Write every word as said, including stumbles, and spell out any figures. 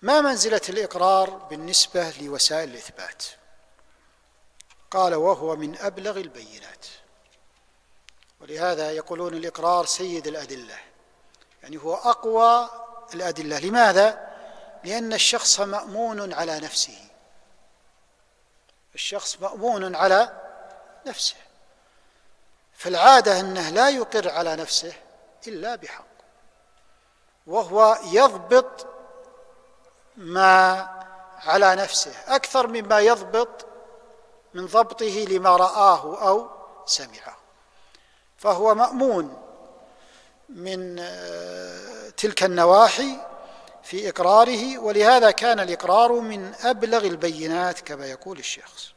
ما منزلة الإقرار بالنسبة لوسائل الإثبات؟ قال: وهو من أبلغ البينات. ولهذا يقولون الإقرار سيد الأدلة، يعني هو أقوى الأدلة. لماذا؟ لأن الشخص مأمون على نفسه، الشخص مأمون على نفسه، فالعادة أنه لا يقر على نفسه إلا بحق، وهو يضبط ما على نفسه أكثر مما يضبط من ضبطه لما رآه أو سمعه، فهو مأمون من تلك النواحي في إقراره. ولهذا كان الإقرار من أبلغ البينات كما يقول الشيخ.